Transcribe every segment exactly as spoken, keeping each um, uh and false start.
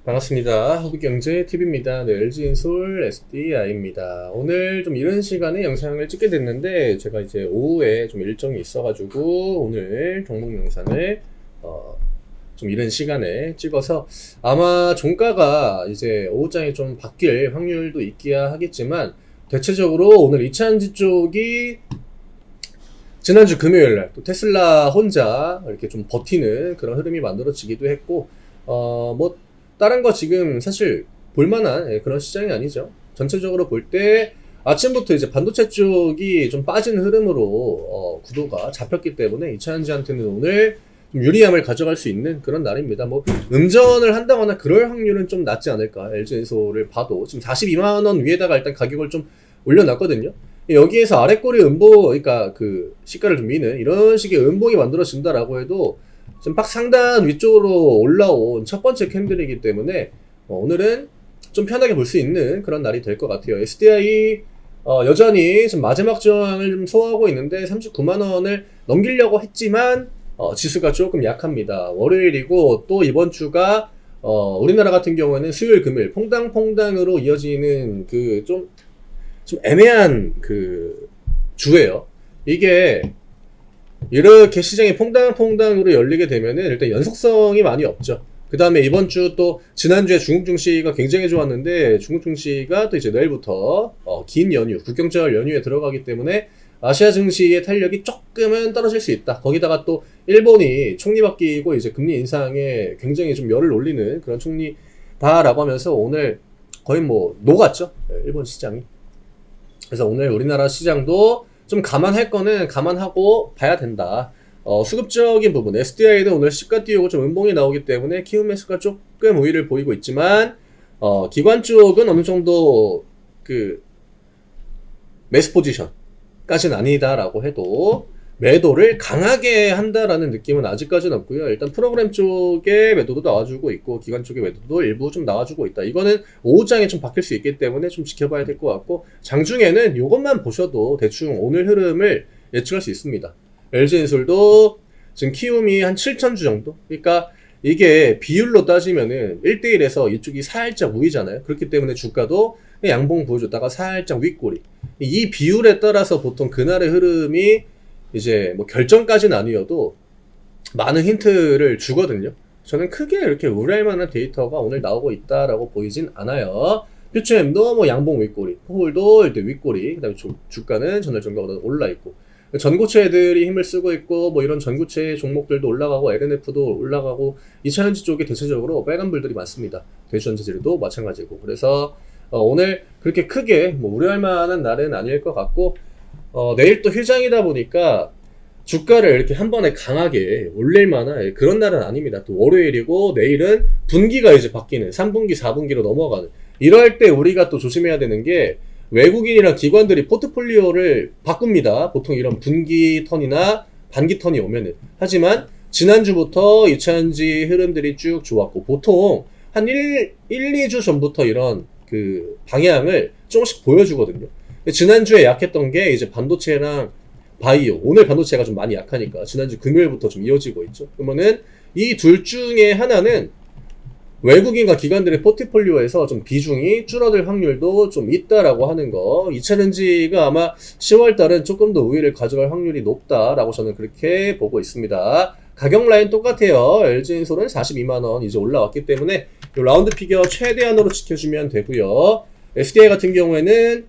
반갑습니다. 허브경제티비입니다. 네, 엘지인솔 에스디아이입니다. 오늘 좀 이른 시간에 영상을 찍게 됐는데 제가 이제 오후에 좀 일정이 있어가지고 오늘 종목 영상을 어, 좀 이른 시간에 찍어서 아마 종가가 이제 오후장에 좀 바뀔 확률도 있기야 하겠지만 대체적으로 오늘 이차전지 쪽이 지난주 금요일날 또 테슬라 혼자 이렇게 좀 버티는 그런 흐름이 만들어지기도 했고 어 뭐 다른 거 지금 사실 볼만한 그런 시장이 아니죠. 전체적으로 볼 때 아침부터 이제 반도체 쪽이 좀 빠진 흐름으로 어 구도가 잡혔기 때문에 이차전지한테는 오늘 좀 유리함을 가져갈 수 있는 그런 날입니다. 뭐 음전을 한다거나 그럴 확률은 좀 낮지 않을까. 엘지엔솔을 봐도 지금 사십이만 원 위에다가 일단 가격을 좀 올려놨거든요. 여기에서 아래꼬리 음봉, 그러니까 그 시가를 좀 미는 이런 식의 음봉이 만들어진다라고 해도 지금 박 상단 위쪽으로 올라온 첫 번째 캔들이기 때문에 어, 오늘은 좀 편하게 볼 수 있는 그런 날이 될 것 같아요. 에스디아이 어, 여전히 지금 마지막 저항을 좀 소화하고 있는데 삼십구만 원을 넘기려고 했지만 어, 지수가 조금 약합니다. 월요일이고 또 이번 주가 어, 우리나라 같은 경우에는 수요일 금요일 퐁당퐁당으로 이어지는 그 좀 좀 애매한 그 주예요. 이게 이렇게 시장이 퐁당퐁당으로 열리게 되면은 일단 연속성이 많이 없죠. 그 다음에 이번 주 또 지난주에 중국 증시가 굉장히 좋았는데 중국 증시가 또 이제 내일부터 어, 긴 연휴, 국경절 연휴에 들어가기 때문에 아시아 증시의 탄력이 조금은 떨어질 수 있다. 거기다가 또 일본이 총리 바뀌고 이제 금리 인상에 굉장히 좀 열을 올리는 그런 총리다라고 하면서 오늘 거의 뭐 녹았죠. 일본 시장이. 그래서 오늘 우리나라 시장도 좀 감안할 거는 감안하고 봐야 된다. 어, 수급적인 부분, 에스디아이도 오늘 시가 띄우고 좀 음봉이 나오기 때문에 키움 매수가 조금 우위를 보이고 있지만, 어, 기관 쪽은 어느 정도 그 매수 포지션까지는 아니다라고 해도 매도를 강하게 한다라는 느낌은 아직까지는 없고요. 일단 프로그램 쪽에 매도도 나와주고 있고 기관 쪽에 매도도 일부 좀 나와주고 있다. 이거는 오후장에 좀 바뀔 수 있기 때문에 좀 지켜봐야 될 것 같고 장중에는 이것만 보셔도 대충 오늘 흐름을 예측할 수 있습니다. 엘지엔솔도 지금 키움이 한 칠천 주 정도? 그러니까 이게 비율로 따지면은 일 대 일에서 이쪽이 살짝 우위잖아요. 그렇기 때문에 주가도 양봉 보여줬다가 살짝 윗꼬리. 이 비율에 따라서 보통 그날의 흐름이 이제 뭐 결정까지는 아니어도 많은 힌트를 주거든요. 저는 크게 이렇게 우려할 만한 데이터가 오늘 나오고 있다라고 보이진 않아요. 퓨처엠도 뭐 양봉 윗꼬리, 포홀도 일단 윗꼬리, 그 다음에 주가는 전날 종가보다 올라있고 전고체들이 힘을 쓰고 있고 뭐 이런 전고체 종목들도 올라가고 엘엔에프도 올라가고 이차전지 쪽에 대체적으로 빨간불들이 많습니다. 대주전자재료도 마찬가지고 그래서 어 오늘 그렇게 크게 뭐 우려할 만한 날은 아닐 것 같고 어, 내일 또 휴장이다 보니까 주가를 이렇게 한 번에 강하게 올릴 만한 그런 날은 아닙니다. 또 월요일이고 내일은 분기가 이제 바뀌는 삼 분기, 사 분기로 넘어가는 이럴 때 우리가 또 조심해야 되는 게 외국인이랑 기관들이 포트폴리오를 바꿉니다. 보통 이런 분기 턴이나 반기 턴이 오면은. 하지만 지난주부터 이차전지 흐름들이 쭉 좋았고 보통 한 일, 이 주 전부터 이런 그 방향을 조금씩 보여주거든요. 지난주에 약했던 게 이제 반도체랑 바이오, 오늘 반도체가 좀 많이 약하니까 지난주 금요일부터 좀 이어지고 있죠. 그러면은 이 둘 중에 하나는 외국인과 기관들의 포트폴리오에서 좀 비중이 줄어들 확률도 좀 있다라고 하는 거. 이차전지가 아마 시월 달은 조금 더 우위를 가져갈 확률이 높다라고 저는 그렇게 보고 있습니다. 가격 라인 똑같아요. 엘지엔솔은 사십이만 원 이제 올라왔기 때문에 이 라운드 피겨 최대한으로 지켜주면 되고요. 에스디아이 같은 경우에는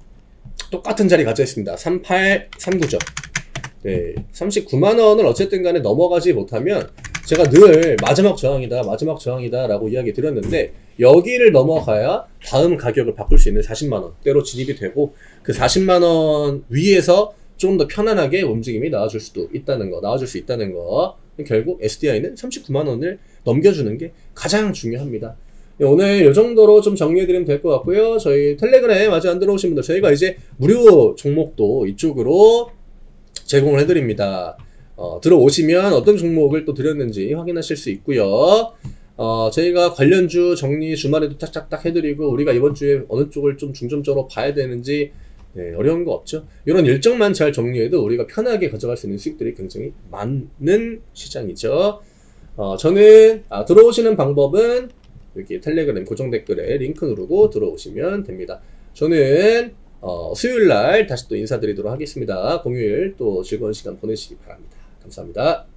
똑같은 자리 가져 있습니다. 삼팔삼구죠. 네, 삼십구만 원을 어쨌든 간에 넘어가지 못하면 제가 늘 마지막 저항이다, 마지막 저항이다 라고 이야기 드렸는데 여기를 넘어가야 다음 가격을 바꿀 수 있는 사십만 원대로 진입이 되고 그 사십만 원 위에서 좀 더 편안하게 움직임이 나와줄 수도 있다는 거, 나와줄 수 있다는 거. 결국 에스디아이는 삼십구만 원을 넘겨주는 게 가장 중요합니다. 오늘 이 정도로 좀 정리해드리면 될 것 같고요. 저희 텔레그램 아직 안 들어오신 분들 저희가 이제 무료 종목도 이쪽으로 제공을 해드립니다. 어, 들어오시면 어떤 종목을 또 드렸는지 확인하실 수 있고요. 어, 저희가 관련주 정리 주말에도 짝짝딱 해드리고 우리가 이번 주에 어느 쪽을 좀 중점적으로 봐야 되는지 네, 어려운 거 없죠. 이런 일정만 잘 정리해도 우리가 편하게 가져갈 수 있는 수익들이 굉장히 많은 시장이죠. 어, 저는 아, 들어오시는 방법은 여기 텔레그램 고정 댓글에 링크 누르고 들어오시면 됩니다. 저는 어, 수요일날 다시 또 인사드리도록 하겠습니다. 공휴일 또 즐거운 시간 보내시기 바랍니다. 감사합니다.